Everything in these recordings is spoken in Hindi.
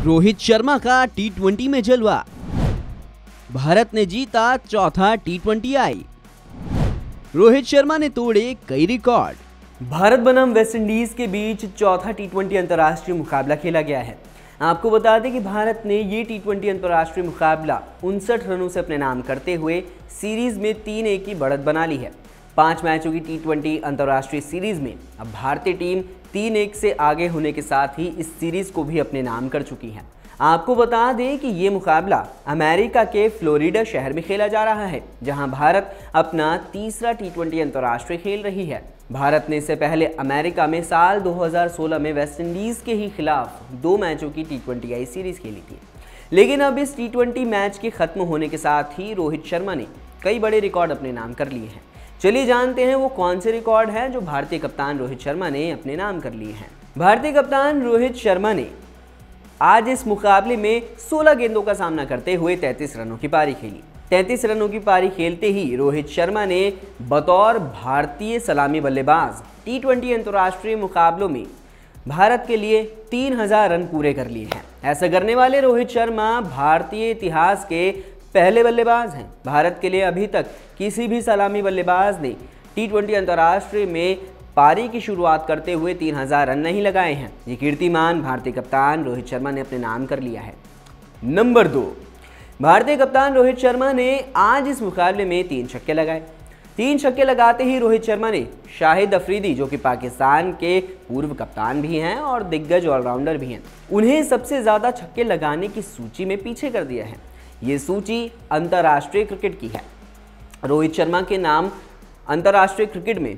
रोहित शर्मा का टी20 में जलवा, भारत ने जीता चौथा टी20I। रोहित शर्मा ने तोड़े कई रिकॉर्ड। भारत बनाम वेस्टइंडीज के बीच चौथा टी20 अंतर्राष्ट्रीय मुकाबला खेला गया है। आपको बता दें कि भारत ने ये टी20 अंतर्राष्ट्रीय मुकाबला 59 रनों से अपने नाम करते हुए सीरीज में 3-1 की बढ़त बना ली है। 5 मैचों की टी20 अंतर्राष्ट्रीय सीरीज में अब भारतीय टीम 3-1 से आगे होने के साथ ही इस सीरीज को भी अपने नाम कर चुकी है। आपको बता दें कि ये मुकाबला अमेरिका के फ्लोरिडा शहर में खेला जा रहा है, जहां भारत अपना तीसरा टी20 अंतर्राष्ट्रीय खेल रही है। भारत ने इससे पहले अमेरिका में साल 2016 में वेस्टइंडीज के ही खिलाफ 2 मैचों की टी20I सीरीज खेली थी। लेकिन अब इस टी20 मैच के खत्म होने के साथ ही रोहित शर्मा ने कई बड़े रिकॉर्ड अपने नाम कर लिए हैं। चलिए जानते हैं वो कौन से रिकॉर्ड हैं जो भारतीय कप्तान रोहित शर्मा ने अपने नाम कर लिए हैं। भारतीय कप्तान रोहित शर्मा ने आज इस मुकाबले में 16 गेंदों का सामना करते हुए 33 रनों की पारी खेली। 33 रनों की पारी खेलते ही रोहित शर्मा ने बतौर भारतीय सलामी बल्लेबाज टी20 अंतर्राष्ट्रीय मुकाबलों में भारत के लिए 3000 रन पूरे कर लिए हैं। ऐसा करने वाले रोहित शर्मा भारतीय इतिहास के पहले बल्लेबाज हैं। भारत के लिए अभी तक किसी भी सलामी बल्लेबाज ने टी20 अंतर्राष्ट्रीय में पारी की शुरुआत करते हुए 3000 रन नहीं लगाए हैं। ये कीर्तिमान भारतीय कप्तान रोहित शर्मा ने अपने नाम कर लिया है। नंबर 2, भारतीय कप्तान रोहित शर्मा ने आज इस मुकाबले में 3 छक्के लगाए। 3 छक्के लगाते ही रोहित शर्मा ने शाहिद अफरीदी, जो कि पाकिस्तान के पूर्व कप्तान भी हैं और दिग्गज ऑलराउंडर भी हैं, उन्हें सबसे ज़्यादा छक्के लगाने की सूची में पीछे कर दिया है। ये सूची अंतर्राष्ट्रीय क्रिकेट की है। रोहित शर्मा के नाम अंतर्राष्ट्रीय क्रिकेट में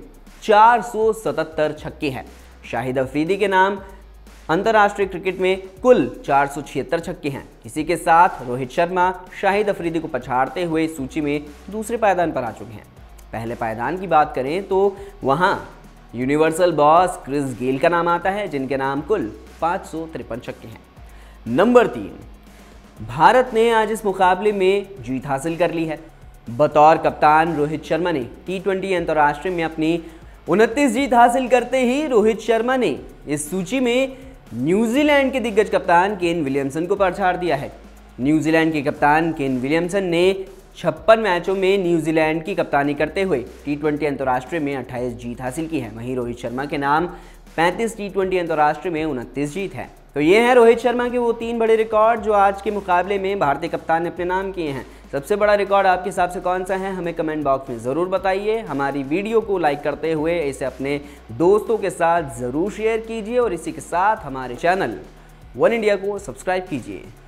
477 छक्के हैं। शाहिद अफरीदी के नाम अंतर्राष्ट्रीय क्रिकेट में कुल 476 छक्के हैं। इसी के साथ रोहित शर्मा शाहिद अफरीदी को पछाड़ते हुए सूची में दूसरे पायदान पर आ चुके हैं। पहले पायदान की बात करें तो वहां यूनिवर्सल बॉस क्रिस गेल का नाम आता है, जिनके नाम कुल 553 छक्के हैं। नंबर 3, भारत ने आज इस मुकाबले में जीत हासिल कर ली है। बतौर कप्तान रोहित शर्मा ने टी20 अंतर्राष्ट्रीय में अपनी 29 जीत हासिल करते ही रोहित शर्मा ने इस सूची में न्यूजीलैंड के दिग्गज कप्तान केन विलियमसन को पछाड़ दिया है। न्यूजीलैंड के कप्तान केन विलियमसन ने 56 मैचों में न्यूजीलैंड की कप्तानी करते हुए टी20 अंतर्राष्ट्रीय में 28 जीत हासिल की है। वहीं रोहित शर्मा के नाम 35 टी20 अंतर्राष्ट्रीय में 29 जीत है। तो ये हैं रोहित शर्मा के वो 3 बड़े रिकॉर्ड जो आज के मुकाबले में भारतीय कप्तान ने अपने नाम किए हैं। सबसे बड़ा रिकॉर्ड आपके हिसाब से कौन सा है, हमें कमेंट बॉक्स में ज़रूर बताइए। हमारी वीडियो को लाइक करते हुए इसे अपने दोस्तों के साथ ज़रूर शेयर कीजिए और इसी के साथ हमारे चैनल वन इंडिया को सब्सक्राइब कीजिए।